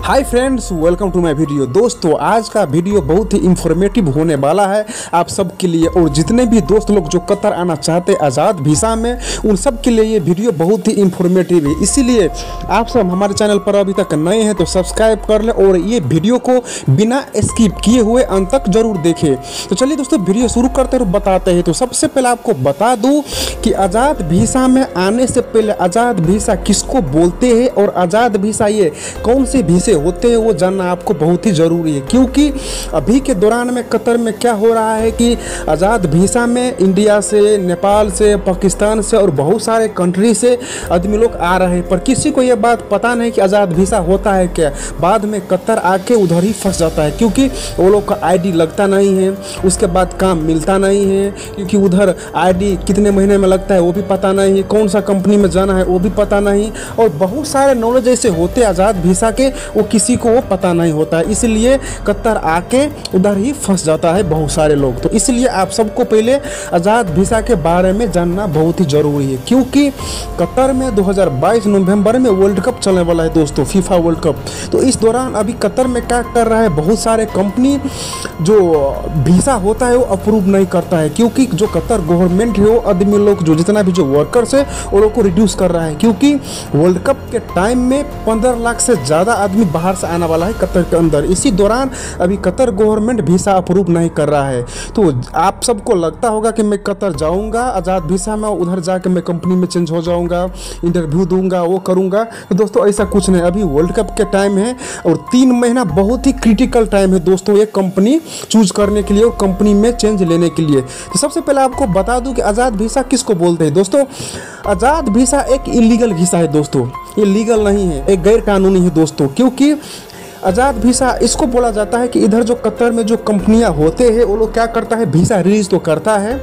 Hi friends, welcome to my video. दोस्तों, आज का वीडियो बहुत ही इंफॉर्मेटिव होने वाला है आप सब के लिए। और जितने भी दोस्त लोग जो कतर आना चाहते हैं आज़ाद वीज़ा में, उन सब के लिए ये वीडियो बहुत ही इंफॉर्मेटिव है। इसीलिए आप सब हमारे चैनल पर अभी तक नए हैं तो सब्सक्राइब कर लें और ये वीडियो को बिना स्किप किए हुए अंत तक जरूर देखें। तो चलिए दोस्तों, वीडियो शुरू करते हैं, बताते हैं। तो सबसे पहले आपको बता दूँ कि आज़ाद वीज़ा में आने से पहले आज़ाद वीज़ा किसको बोलते हैं और आज़ाद वीज़ा ये कौन से वीज़े होते हैं वो जानना आपको बहुत ही ज़रूरी है। क्योंकि अभी के दौरान में कतर में क्या हो रहा है कि आज़ाद वीज़ा में इंडिया से, नेपाल से, पाकिस्तान से और बहुत सारे कंट्री से आदमी लोग आ रहे हैं, पर किसी को ये बात पता नहीं कि आज़ाद वीज़ा होता है क्या। बाद में कतर आके उधर ही फंस जाता है क्योंकि वो लोग का आईडी लगता नहीं है, उसके बाद काम मिलता नहीं है, क्योंकि उधर आईडी कितने महीने में लगता है वो भी पता नहीं है, कौन सा कंपनी में जाना है वो भी पता नहीं, और बहुत सारे नॉलेज ऐसे होते हैं आज़ाद वीज़ा के वो किसी को वो पता नहीं होता है। इसलिए कतर आके उधर ही फंस जाता है बहुत सारे लोग। तो इसलिए आप सबको पहले आज़ाद वीज़ा के बारे में जानना बहुत ही ज़रूरी है, क्योंकि कतर में 2022 नवंबर में वर्ल्ड कप चलने वाला है दोस्तों, फीफा वर्ल्ड कप। तो इस दौरान अभी कतर में क्या कर रहा है, बहुत सारे कंपनी जो वीज़ा होता है वो अप्रूव नहीं करता है, क्योंकि जो कतर गवर्नमेंट है वो आदमी लोग जो जितना भी जो वर्कर्स है वो लोग को रिड्यूस कर रहा है। क्योंकि वर्ल्ड कप के टाइम में 15 लाख से ज़्यादा आदमी बाहर से आने वाला है कतर के अंदर। इसी दौरान अभी कतर गवर्नमेंट वीज़ा अप्रूव नहीं कर रहा है। तो आप सबको लगता होगा कि मैं कतर जाऊंगा आज़ाद वीज़ा में, उधर जाके मैं कंपनी में चेंज हो जाऊंगा, इंटरव्यू दूंगा, वो करूंगा। तो दोस्तों ऐसा कुछ नहीं, अभी वर्ल्ड कप के टाइम है और 3 महीना बहुत ही क्रिटिकल टाइम है दोस्तों एक कंपनी चूज करने के लिए और कंपनी में चेंज लेने के लिए। तो सबसे पहले आपको बता दूं कि आज़ाद वीज़ा किसको बोलते हैं दोस्तों। आज़ाद वीज़ा एक इलीगल वीज़ा है दोस्तों, ये लीगल नहीं है, एक गैर कानूनी है दोस्तों। क्योंकि आज़ाद वीज़ा इसको बोला जाता है कि इधर जो कतर में जो कंपनियां होते हैं वो लोग क्या करता है, वीज़ा रिलीज तो करता है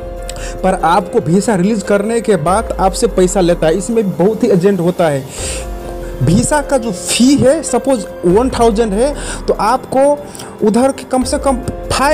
पर आपको वीज़ा रिलीज करने के बाद आपसे पैसा लेता है। इसमें बहुत ही एजेंट होता है। वीज़ा का जो फ़ी है सपोज 1000 है तो आपको उधर के कम से कम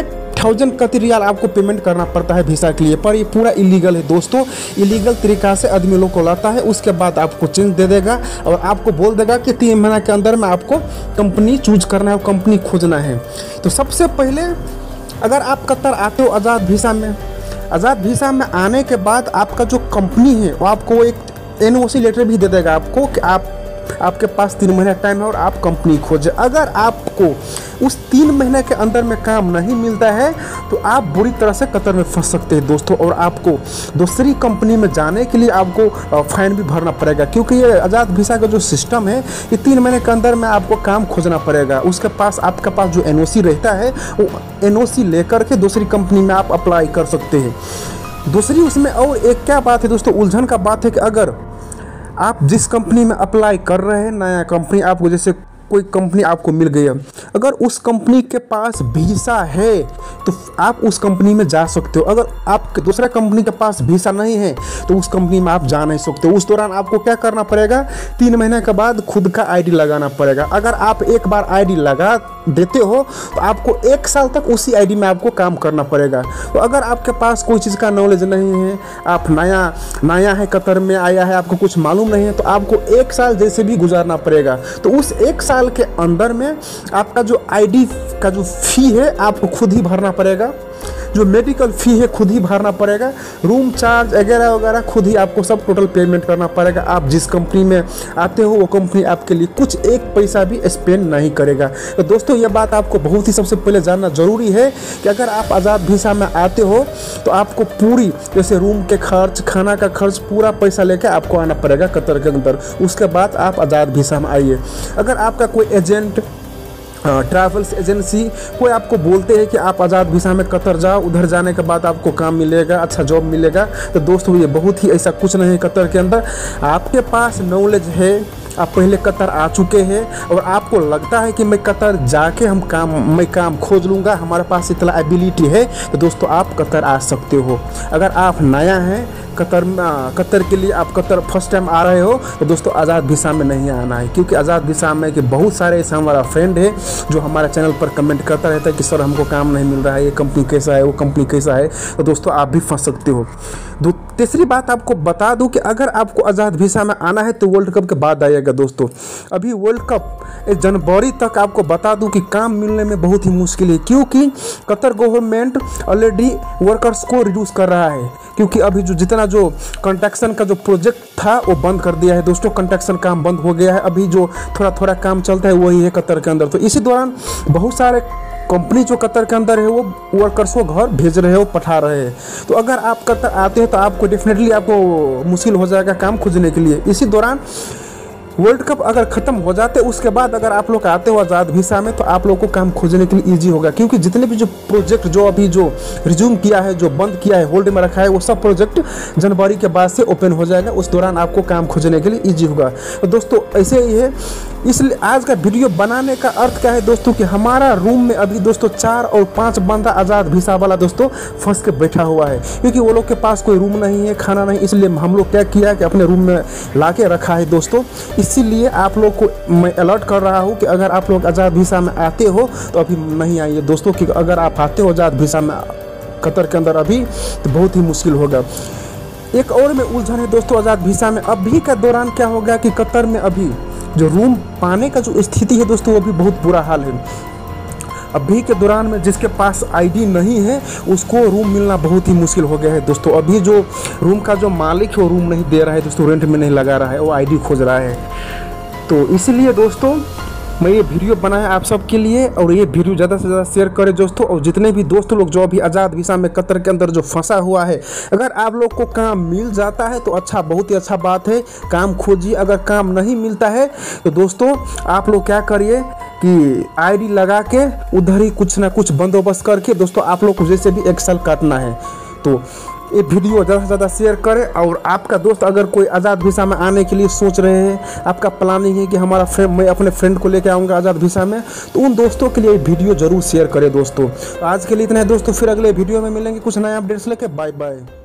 5000 कति रियाल आपको पेमेंट करना पड़ता है वीज़ा के लिए। पर ये पूरा इलीगल है दोस्तों, इलीगल तरीक़ा से आदमी लोग को लाता है, उसके बाद आपको चेंज दे देगा और आपको बोल देगा कि 3 महीना के अंदर में आपको कंपनी चूज करना है, कंपनी खोजना है। तो सबसे पहले अगर आप कतर आते हो आज़ाद वीज़ा में, आज़ाद वीज़ा में आने के बाद आपका जो कंपनी है वो आपको एक NOC लेटर भी दे देगा आपको कि आपके पास 3 महीना टाइम है और आप कंपनी खोजें। अगर आपको उस 3 महीने के अंदर में काम नहीं मिलता है तो आप बुरी तरह से कतर में फंस सकते हैं दोस्तों, और आपको दूसरी कंपनी में जाने के लिए आपको फाइन भी भरना पड़ेगा। क्योंकि ये आज़ाद वीज़ा का जो सिस्टम है ये 3 महीने के अंदर में आपको काम खोजना पड़ेगा। उसके पास आपके पास जो NOC रहता है वो NOC लेकर के दूसरी कंपनी में आप अप्लाई कर सकते हैं। दूसरी उसमें और एक क्या बात है दोस्तों, उलझन का बात है कि अगर आप जिस कंपनी में अप्लाई कर रहे हैं, नया कंपनी आपको, जैसे कोई कंपनी आपको मिल गई है, अगर उस कंपनी के पास वीज़ा है तो आप उस कंपनी में जा सकते हो। अगर आपके दूसरा कंपनी के पास वीज़ा नहीं है तो उस कंपनी में आप जा नहीं सकते हो। उस दौरान आपको क्या करना पड़ेगा, 3 महीने के बाद खुद का आईडी लगाना पड़ेगा। अगर आप एक बार आईडी लगा देते हो तो आपको 1 साल तक उसी आईडी में आपको काम करना पड़ेगा। तो अगर आपके पास कोई चीज़ का नॉलेज नहीं है, आप नया है, कतर में आया है, आपको कुछ मालूम नहीं है, तो आपको 1 साल जैसे भी गुजारना पड़ेगा। तो उस 1 साल के अंदर में आपका जो आईडी का जो फ़ी है आपको खुद ही भरना पड़ेगा, जो मेडिकल फ़ी है खुद ही भरना पड़ेगा, रूम चार्ज वगैरह वगैरह खुद ही आपको सब टोटल पेमेंट करना पड़ेगा। आप जिस कंपनी में आते हो वो कंपनी आपके लिए कुछ 1 पैसा भी स्पेंड नहीं करेगा। तो दोस्तों ये बात आपको बहुत ही सबसे पहले जानना ज़रूरी है कि अगर आप आज़ाद वीज़ा में आते हो तो आपको पूरी जैसे रूम के खर्च, खाना का खर्च, पूरा पैसा लेकर आपको आना पड़ेगा कतर के अंदर। उसके बाद आप आज़ाद वीज़ा में आइए। अगर आपका कोई एजेंट, ट्रैवल्स एजेंसी कोई आपको बोलते हैं कि आप आज़ाद वीज़ा में कतर जाओ, उधर जाने के बाद आपको काम मिलेगा, अच्छा जॉब मिलेगा, तो दोस्तों ये बहुत ही ऐसा कुछ नहीं है कतर के अंदर। आपके पास नॉलेज है, आप पहले कतर आ चुके हैं और आपको लगता है कि मैं कतर जाके मैं काम खोज लूँगा, हमारे पास इतना एबिलिटी है, तो दोस्तों आप कतर आ सकते हो। अगर आप नया हैं कतर के लिए, आप कतर फर्स्ट टाइम आ रहे हो, तो दोस्तों आज़ाद वीज़ा में नहीं आना है। क्योंकि आज़ाद वीज़ा में कि बहुत सारे ऐसा हमारा फ्रेंड है जो हमारे चैनल पर कमेंट करता रहता है कि सर हमको काम नहीं मिल रहा है, ये कंपनी कैसा है, वो कंपनी कैसा है, तो दोस्तों आप भी फंस सकते हो। तीसरी बात आपको बता दूं कि अगर आपको आज़ाद वीज़ा में आना है तो वर्ल्ड कप के बाद आइएगा दोस्तों। अभी वर्ल्ड कप जनवरी तक आपको बता दूं कि काम मिलने में बहुत ही मुश्किल है, क्योंकि कतर गवर्नमेंट ऑलरेडी वर्कर्स को रिड्यूस कर रहा है, क्योंकि अभी जितना जो कंस्ट्रक्शन का जो प्रोजेक्ट था वो बंद कर दिया है दोस्तों। कंस्ट्रक्शन काम बंद हो गया है, अभी जो थोड़ा थोड़ा काम चलता है वही है कतर के अंदर। तो इसी दौरान बहुत सारे कंपनी जो कतर के अंदर है वो वर्कर्स को घर भेज रहे हो, पठा रहे हैं। तो अगर आप कतर आते हो तो आपको डेफिनेटली आपको मुश्किल हो जाएगा काम खोजने के लिए। इसी दौरान वर्ल्ड कप अगर ख़त्म हो जाते उसके बाद अगर आप लोग आते हो आज़ाद वीज़ा में तो आप लोग को काम खोजने के लिए इजी होगा, क्योंकि जितने भी जो प्रोजेक्ट जो अभी जो रिज्यूम किया है, जो बंद किया है, होल्ड में रखा है, वो सब प्रोजेक्ट जनवरी के बाद से ओपन हो जाएगा। उस दौरान आपको काम खोजने के लिए ईजी होगा। तो दोस्तों ऐसे ही है, इसलिए आज का वीडियो बनाने का अर्थ क्या है दोस्तों कि हमारा रूम में अभी दोस्तों 4 और 5 बंदा आज़ाद वीज़ा वाला दोस्तों फंस के बैठा हुआ है, क्योंकि वो लोग के पास कोई रूम नहीं है, खाना नहीं। इसलिए हम लोग क्या किया कि अपने रूम में ला के रखा है दोस्तों। इसीलिए आप लोग को मैं अलर्ट कर रहा हूँ कि अगर आप लोग आज़ाद वीज़ा में आते हो तो अभी नहीं आइए दोस्तों, कि अगर आप आते हो आज़ाद वीज़ा में कतर के अंदर अभी तो बहुत ही मुश्किल होगा। एक और में उलझन है दोस्तों आज़ाद वीज़ा में। अभी का दौरान क्या हो गया कि कतर में अभी जो रूम पाने का जो स्थिति है दोस्तों वो भी बहुत बुरा हाल है। अभी के दौरान में जिसके पास आईडी नहीं है उसको रूम मिलना बहुत ही मुश्किल हो गया है दोस्तों। अभी जो रूम का जो मालिक है वो रूम नहीं दे रहा है दोस्तों, रेंट में नहीं लगा रहा है, वो आईडी खोज रहा है। तो इसलिए दोस्तों मैं ये वीडियो बनाया आप सब के लिए, और ये वीडियो ज़्यादा से ज़्यादा शेयर करें दोस्तों। और जितने भी दोस्त लोग जो अभी आज़ाद वीज़ा में कतर के अंदर जो फंसा हुआ है, अगर आप लोग को काम मिल जाता है तो अच्छा, बहुत ही अच्छा बात है, काम खोजिए। अगर काम नहीं मिलता है तो दोस्तों आप लोग क्या करिए कि आईडी लगा के उधर ही कुछ ना कुछ बंदोबस्त करके दोस्तों आप लोग को जैसे भी 1 साल काटना है। तो ये वीडियो ज़्यादा से ज़्यादा शेयर करें। और आपका दोस्त अगर कोई आज़ाद वीज़ा में आने के लिए सोच रहे हैं, आपका प्लानिंग है कि हमारा फ्रेंड, मैं अपने फ्रेंड को लेकर आऊँगा आज़ाद वीज़ा में, तो उन दोस्तों के लिए वीडियो ज़रूर शेयर करें दोस्तों। आज के लिए इतना है दोस्तों, फिर अगले वीडियो में मिलेंगे कुछ नए अपडेट्स लेके। Bye bye.